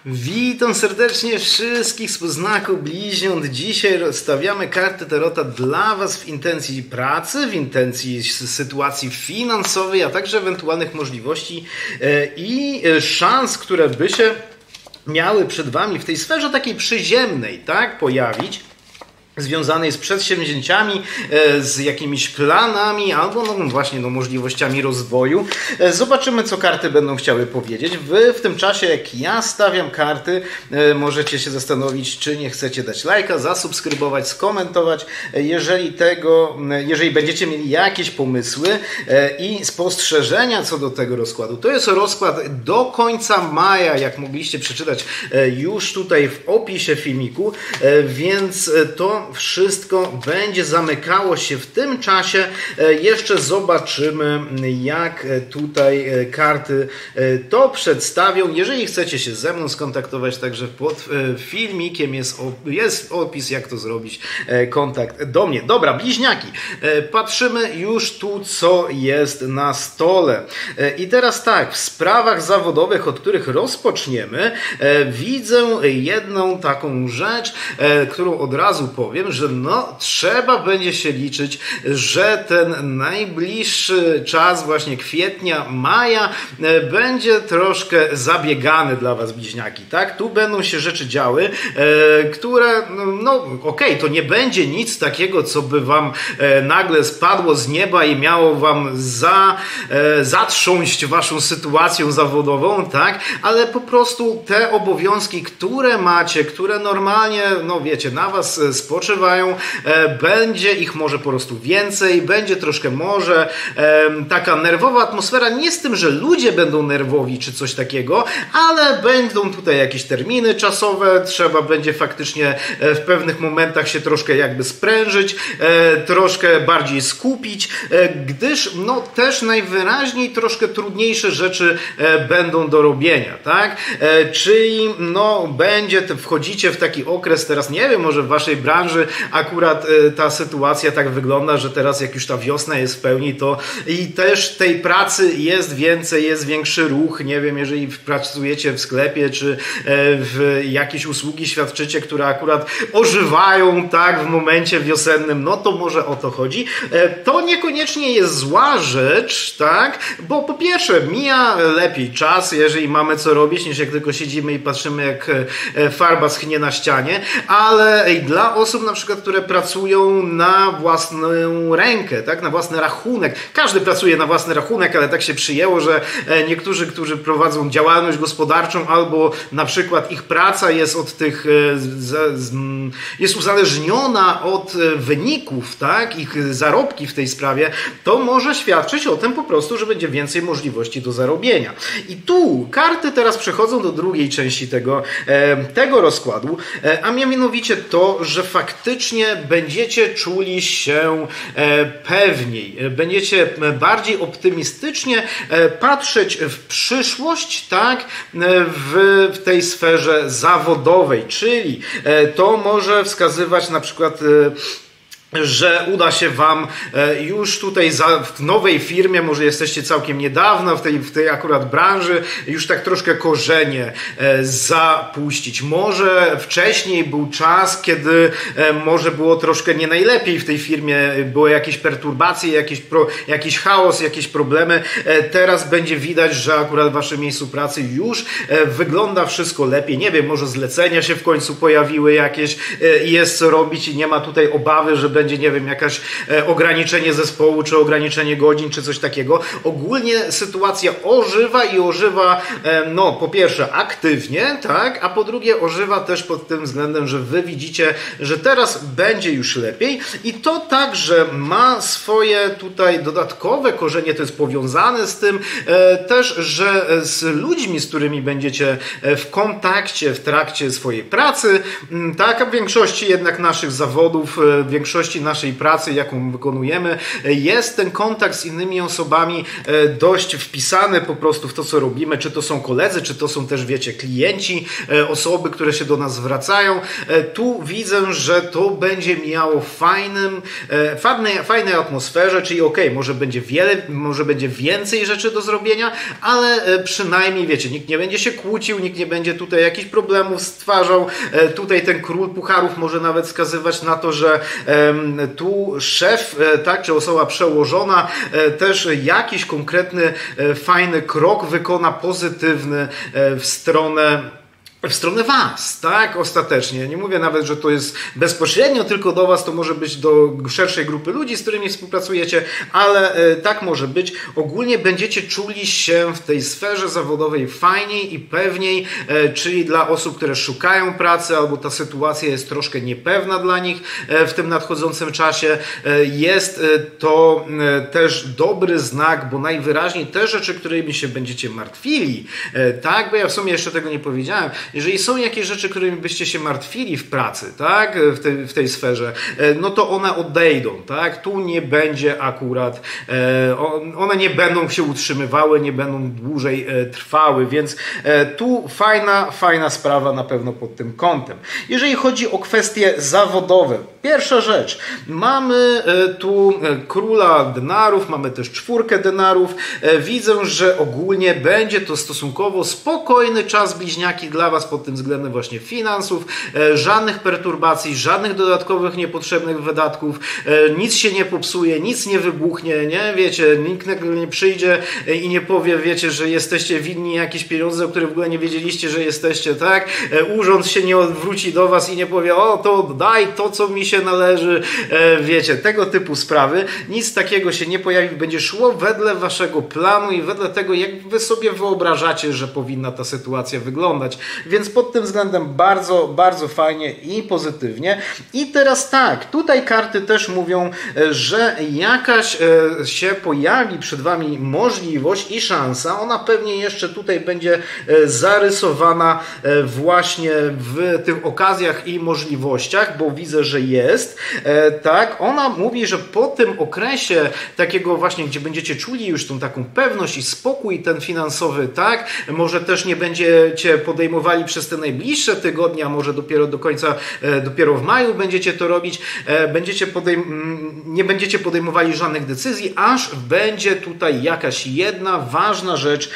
Witam serdecznie wszystkich z Poznaku Bliźniąt. Dzisiaj stawiamy karty Tarota dla Was w intencji pracy, w intencji sytuacji finansowej, a także ewentualnych możliwości i szans, które by się miały przed Wami w tej sferze takiej przyziemnej, tak, pojawić. Związanej z przedsięwzięciami, z jakimiś planami albo właśnie możliwościami rozwoju. Zobaczymy, co karty będą chciały powiedzieć. Wy w tym czasie, jak ja stawiam karty, możecie się zastanowić, czy nie chcecie dać lajka, zasubskrybować, skomentować. Jeżeli będziecie mieli jakieś pomysły i spostrzeżenia co do tego rozkładu. To jest rozkład do końca maja, jak mogliście przeczytać już tutaj w opisie filmiku, więc to wszystko będzie zamykało się w tym czasie. Jeszcze zobaczymy, jak tutaj karty to przedstawią. Jeżeli chcecie się ze mną skontaktować, także pod filmikiem jest opis, jak to zrobić, kontakt do mnie. Dobra, bliźniaki, patrzymy już tu, co jest na stole. I teraz tak, w sprawach zawodowych, od których rozpoczniemy, widzę jedną taką rzecz, którą od razu powiem, że trzeba będzie się liczyć, że ten najbliższy czas właśnie kwietnia, maja będzie troszkę zabiegany dla Was, bliźniaki, tak? Tu będą się rzeczy działy, które, okej, to nie będzie nic takiego, co by Wam nagle spadło z nieba i miało Wam zatrząść Waszą sytuacją zawodową, tak? Ale po prostu te obowiązki, które macie, które normalnie, wiecie, na Was spoczywają, będzie ich może po prostu więcej, będzie troszkę może taka nerwowa atmosfera, nie z tym, że ludzie będą nerwowi czy coś takiego, ale będą tutaj jakieś terminy czasowe, trzeba będzie faktycznie w pewnych momentach się troszkę jakby sprężyć, troszkę bardziej skupić, gdyż też najwyraźniej troszkę trudniejsze rzeczy będą do robienia, tak? Czyli wchodzicie w taki okres, teraz nie wiem, może w Waszej branży akurat ta sytuacja tak wygląda, że teraz jak już ta wiosna jest w pełni, to i też tej pracy jest więcej, jest większy ruch, nie wiem, jeżeli pracujecie w sklepie, czy w jakieś usługi świadczycie, które akurat ożywają, tak, w momencie wiosennym, to może o to chodzi. To niekoniecznie jest zła rzecz, tak, bo po pierwsze mija lepiej czas, jeżeli mamy co robić, niż jak tylko siedzimy i patrzymy, jak farba schnie na ścianie, ale dla osób na przykład, które pracują na własną rękę, tak, na własny rachunek. Każdy pracuje na własny rachunek, ale tak się przyjęło, że niektórzy, którzy prowadzą działalność gospodarczą albo na przykład ich praca jest jest uzależniona od wyników, tak, ich zarobki w tej sprawie, to może świadczyć o tym po prostu, że będzie więcej możliwości do zarobienia. I tu karty teraz przechodzą do drugiej części tego rozkładu, a mianowicie to, że faktycznie będziecie czuli się pewniej, będziecie bardziej optymistycznie patrzeć w przyszłość, tak, w tej sferze zawodowej, czyli to może wskazywać na przykład, że uda się Wam już tutaj w nowej firmie, może jesteście całkiem niedawno w tej akurat branży, już tak troszkę korzenie zapuścić. Może wcześniej był czas, kiedy może było troszkę nie najlepiej w tej firmie, były jakieś perturbacje, jakiś chaos, jakieś problemy. Teraz będzie widać, że akurat w Waszym miejscu pracy już wygląda wszystko lepiej. Nie wiem, może zlecenia się w końcu pojawiły jakieś i jest co robić i nie ma tutaj obawy, że będzie, nie wiem, jakaś ograniczenie zespołu, czy ograniczenie godzin, czy coś takiego. Ogólnie sytuacja ożywa i ożywa, po pierwsze aktywnie, tak, a po drugie ożywa też pod tym względem, że Wy widzicie, że teraz będzie już lepiej i to także ma swoje tutaj dodatkowe korzenie, to jest powiązane z tym też, że z ludźmi, z którymi będziecie w kontakcie w trakcie swojej pracy, tak, a w większości jednak naszych zawodów, w większości większości naszej pracy, jaką wykonujemy, jest ten kontakt z innymi osobami dość wpisany po prostu w to, co robimy, czy to są koledzy, czy to są też, wiecie, klienci, osoby, które się do nas zwracają. Tu widzę, że to będzie miało fajnej atmosferze, czyli może będzie więcej rzeczy do zrobienia, ale przynajmniej, wiecie, nikt nie będzie się kłócił, nikt nie będzie tutaj jakichś problemów stwarzał. Tutaj ten król pucharów może nawet wskazywać na to, że tu szef, tak, czy osoba przełożona też jakiś konkretny, fajny krok wykona pozytywny w stronę was, tak, ostatecznie. Nie mówię nawet, że to jest bezpośrednio tylko do was, to może być do szerszej grupy ludzi, z którymi współpracujecie, ale tak może być. Ogólnie będziecie czuli się w tej sferze zawodowej fajniej i pewniej, czyli dla osób, które szukają pracy, albo ta sytuacja jest troszkę niepewna dla nich w tym nadchodzącym czasie. Jest to też dobry znak, bo najwyraźniej te rzeczy, którymi się będziecie martwili, tak, bo ja w sumie jeszcze tego nie powiedziałem, jeżeli są jakieś rzeczy, którymi byście się martwili w pracy, tak, w tej sferze, no to one odejdą, tak, tu nie będzie akurat, one nie będą się utrzymywały, nie będą dłużej trwały, więc tu fajna sprawa na pewno pod tym kątem. Jeżeli chodzi o kwestie zawodowe, pierwsza rzecz, mamy tu króla denarów, mamy też 4 denarów, widzę, że ogólnie będzie to stosunkowo spokojny czas, bliźniaki, dla was pod tym względem właśnie finansów, żadnych perturbacji, żadnych dodatkowych niepotrzebnych wydatków, nic się nie popsuje, nic nie wybuchnie, nie? Wiecie, nikt nie przyjdzie i nie powie, wiecie, że jesteście winni jakieś pieniądze, o których w ogóle nie wiedzieliście, że jesteście, tak? Urząd się nie odwróci do was i nie powie, o, to daj to, co mi się należy, wiecie, tego typu sprawy. Nic takiego się nie pojawi, będzie szło wedle waszego planu i wedle tego, jak wy sobie wyobrażacie, że powinna ta sytuacja wyglądać. Więc pod tym względem bardzo fajnie i pozytywnie. I teraz tak, tutaj karty też mówią, że jakaś się pojawi przed wami możliwość i szansa. Ona pewnie jeszcze tutaj będzie zarysowana właśnie w tych okazjach i możliwościach, bo widzę, że jest. Tak, ona mówi, że po tym okresie takiego właśnie, gdzie będziecie czuli już tą taką pewność i spokój ten finansowy, tak, może też nie będziecie podejmowali przez te najbliższe tygodnie, a może dopiero do końca, dopiero w maju będziecie to robić, nie będziecie podejmowali żadnych decyzji, aż będzie tutaj jakaś jedna ważna rzecz,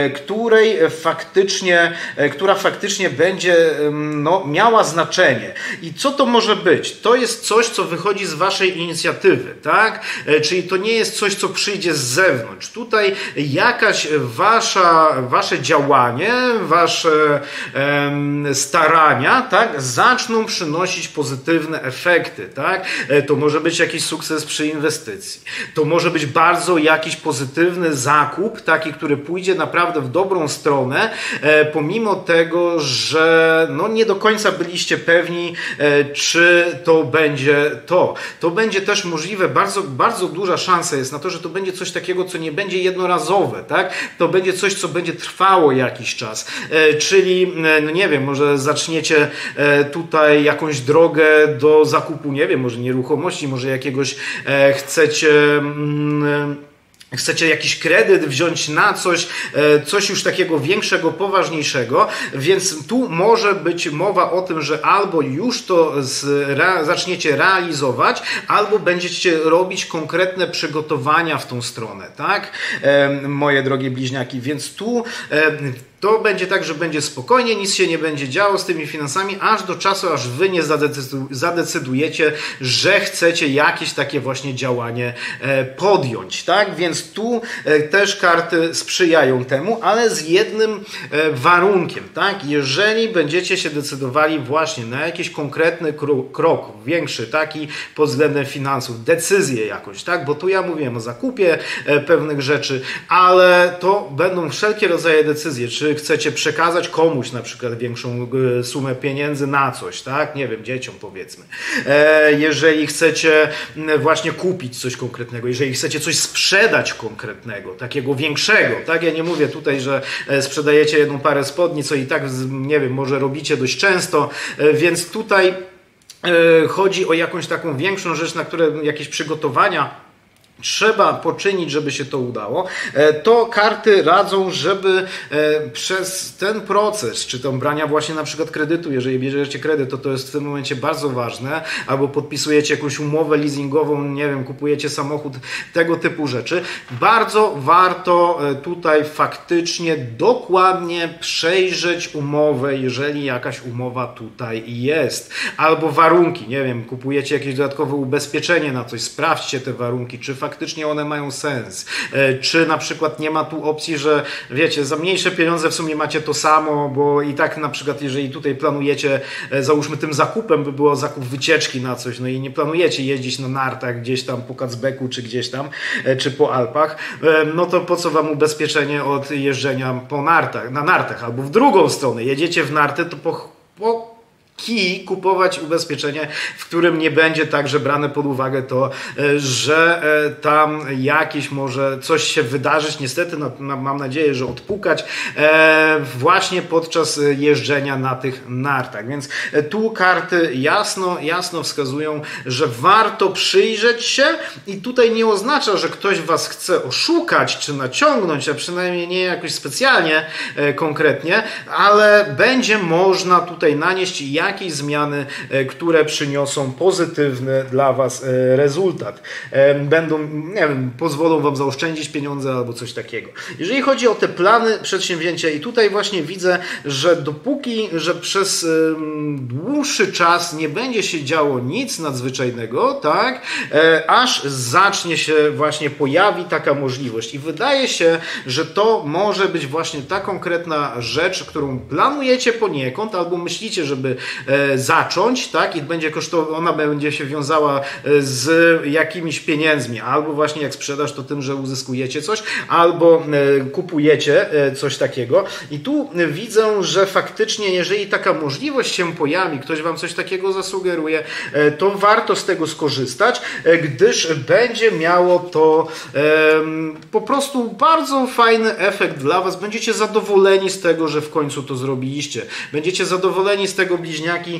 która faktycznie będzie miała znaczenie. I co to może być? To jest coś, co wychodzi z waszej inicjatywy, tak? Czyli to nie jest coś, co przyjdzie z zewnątrz. Tutaj jakaś wasze działanie, wasze starania, tak, zaczną przynosić pozytywne efekty, tak? To może być jakiś sukces przy inwestycji. To może być bardzo jakiś pozytywny zakup, taki, który pójdzie naprawdę w dobrą stronę, pomimo tego, że no nie do końca byliście pewni, czy to będzie to. To będzie też możliwe, bardzo duża szansa jest na to, że to będzie coś takiego, co nie będzie jednorazowe, tak? To będzie coś, co będzie trwało jakiś czas. Czyli, no nie wiem, może zaczniecie tutaj jakąś drogę do zakupu, nie wiem, może nieruchomości, może jakiegoś chcecie jakiś kredyt wziąć na coś już takiego większego, poważniejszego, więc tu może być mowa o tym, że albo już to zaczniecie realizować, albo będziecie robić konkretne przygotowania w tą stronę, tak? Moje drogie bliźniaki, więc tu to będzie tak, że będzie spokojnie, nic się nie będzie działo z tymi finansami, aż do czasu, aż wy nie zadecydujecie, że chcecie jakieś takie właśnie działanie podjąć, tak? Więc tu też karty sprzyjają temu, ale z jednym warunkiem, tak? Jeżeli będziecie się decydowali właśnie na jakiś konkretny krok, większy, taki pod względem finansów, decyzję jakąś, tak? Bo tu ja mówiłem o zakupie pewnych rzeczy, ale to będą wszelkie rodzaje decyzje, czy chcecie przekazać komuś na przykład większą sumę pieniędzy na coś, tak? Nie wiem, dzieciom powiedzmy. Jeżeli chcecie właśnie kupić coś konkretnego, jeżeli chcecie coś sprzedać konkretnego, takiego większego, tak? Ja nie mówię tutaj, że sprzedajecie jedną parę spodni, co i tak, nie wiem, może robicie dość często, więc tutaj chodzi o jakąś taką większą rzecz, na które jakieś przygotowania trzeba poczynić, żeby się to udało, to karty radzą, żeby przez ten proces, czy tam brania właśnie na przykład kredytu, jeżeli bierzecie kredyt, to jest w tym momencie bardzo ważne, albo podpisujecie jakąś umowę leasingową, nie wiem, kupujecie samochód, tego typu rzeczy, bardzo warto tutaj faktycznie dokładnie przejrzeć umowę, jeżeli jakaś umowa tutaj jest, albo warunki, nie wiem, kupujecie jakieś dodatkowe ubezpieczenie na coś, sprawdźcie te warunki, czy faktycznie one mają sens. Czy na przykład nie ma tu opcji, że wiecie, za mniejsze pieniądze w sumie macie to samo, bo i tak na przykład jeżeli tutaj planujecie, załóżmy tym zakupem by było zakup wycieczki na coś, no i nie planujecie jeździć na nartach gdzieś tam po Kacbeku, czy gdzieś tam, czy po Alpach, no to po co wam ubezpieczenie od jeżdżenia po nartach, na nartach, albo w drugą stronę, jedziecie w narty, to po kupować ubezpieczenie, w którym nie będzie także brane pod uwagę to, że tam jakieś może coś się wydarzyć, niestety mam nadzieję, że odpukać właśnie podczas jeżdżenia na tych nartach, więc tu karty jasno wskazują, że warto przyjrzeć się i tutaj nie oznacza, że ktoś was chce oszukać czy naciągnąć, a przynajmniej nie jakoś specjalnie konkretnie, ale będzie można tutaj nanieść jakieś zmiany, które przyniosą pozytywny dla was rezultat. Będą, nie wiem, pozwolą wam zaoszczędzić pieniądze albo coś takiego. Jeżeli chodzi o te plany przedsięwzięcia i tutaj właśnie widzę, że że przez dłuższy czas nie będzie się działo nic nadzwyczajnego, tak, aż zacznie się właśnie pojawi taka możliwość i wydaje się, że to może być właśnie ta konkretna rzecz, którą planujecie poniekąd albo myślicie, żeby zacząć, tak, i ona będzie się wiązała z jakimiś pieniędzmi, albo właśnie jak sprzedaż, to tym, że uzyskujecie coś, albo kupujecie coś takiego. I tu widzę, że faktycznie, jeżeli taka możliwość się pojawi, ktoś wam coś takiego zasugeruje, to warto z tego skorzystać, gdyż będzie miało to po prostu bardzo fajny efekt dla was. Będziecie zadowoleni z tego, że w końcu to zrobiliście. Będziecie zadowoleni z tego, bliźniaki,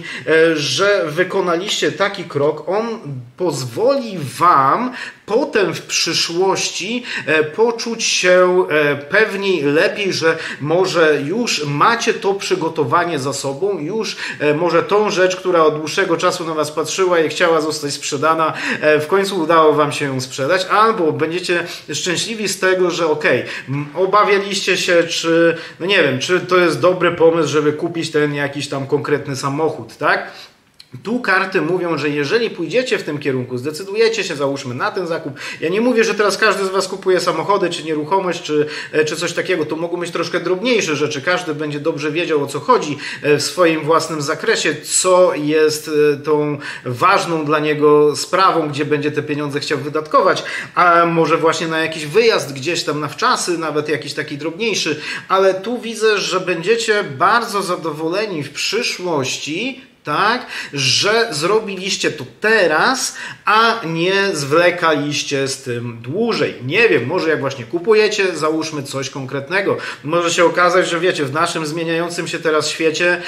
że wykonaliście taki krok. On pozwoli wam potem w przyszłości poczuć się pewniej, lepiej, że może już macie to przygotowanie za sobą, już może tą rzecz, która od dłuższego czasu na was patrzyła i chciała zostać sprzedana, w końcu udało wam się ją sprzedać, albo będziecie szczęśliwi z tego, że obawialiście się, czy, no nie wiem, czy to jest dobry pomysł, żeby kupić ten jakiś tam konkretny samochód, tak? Tu karty mówią, że jeżeli pójdziecie w tym kierunku, zdecydujecie się, załóżmy, na ten zakup. Ja nie mówię, że teraz każdy z was kupuje samochody, czy nieruchomość, czy coś takiego. To mogą być troszkę drobniejsze rzeczy. Każdy będzie dobrze wiedział, o co chodzi w swoim własnym zakresie, co jest tą ważną dla niego sprawą, gdzie będzie te pieniądze chciał wydatkować, a może właśnie na jakiś wyjazd gdzieś tam na wczasy, nawet jakiś taki drobniejszy. Ale tu widzę, że będziecie bardzo zadowoleni w przyszłości, tak, że zrobiliście to teraz, a nie zwlekaliście z tym dłużej. Nie wiem, może jak właśnie kupujecie, załóżmy coś konkretnego. Może się okazać, że wiecie, w naszym zmieniającym się teraz świecie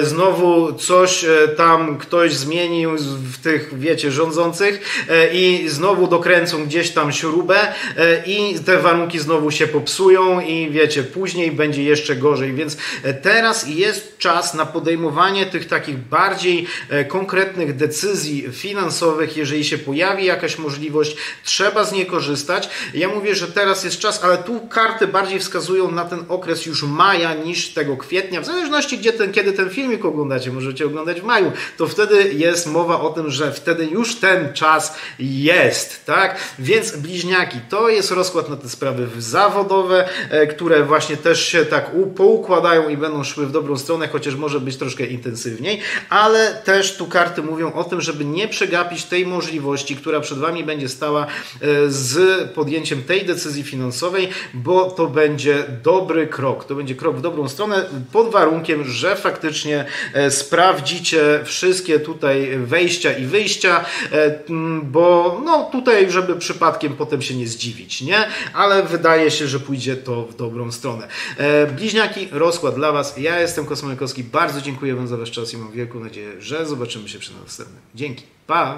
znowu coś tam ktoś zmienił w tych, wiecie, rządzących i znowu dokręcą gdzieś tam śrubę i te warunki znowu się popsują i wiecie, później będzie jeszcze gorzej. Więc teraz jest czas na podejmowanie tych takich bardziej konkretnych decyzji finansowych. Jeżeli się pojawi jakaś możliwość, trzeba z niej korzystać. Ja mówię, że teraz jest czas, ale tu karty bardziej wskazują na ten okres już maja niż tego kwietnia. W zależności kiedy ten filmik oglądacie, możecie oglądać w maju, to wtedy jest mowa o tym, że wtedy już ten czas jest, tak? Więc bliźniaki, to jest rozkład na te sprawy zawodowe, które właśnie też się tak poukładają i będą szły w dobrą stronę, chociaż może być troszkę intensywniej, ale też tu karty mówią o tym, żeby nie przegapić tej możliwości, która przed wami będzie stała z podjęciem tej decyzji finansowej, bo to będzie dobry krok. To będzie krok w dobrą stronę pod warunkiem, że faktycznie sprawdzicie wszystkie tutaj wejścia i wyjścia, bo no tutaj, żeby przypadkiem potem się nie zdziwić, nie? Ale wydaje się, że pójdzie to w dobrą stronę. Bliźniaki, rozkład dla was. Ja jestem Kosmo Jankowski. Bardzo dziękuję wam za wasz czas i mam wielką wielką nadzieję, że zobaczymy się przy następnym. Dzięki. Pa!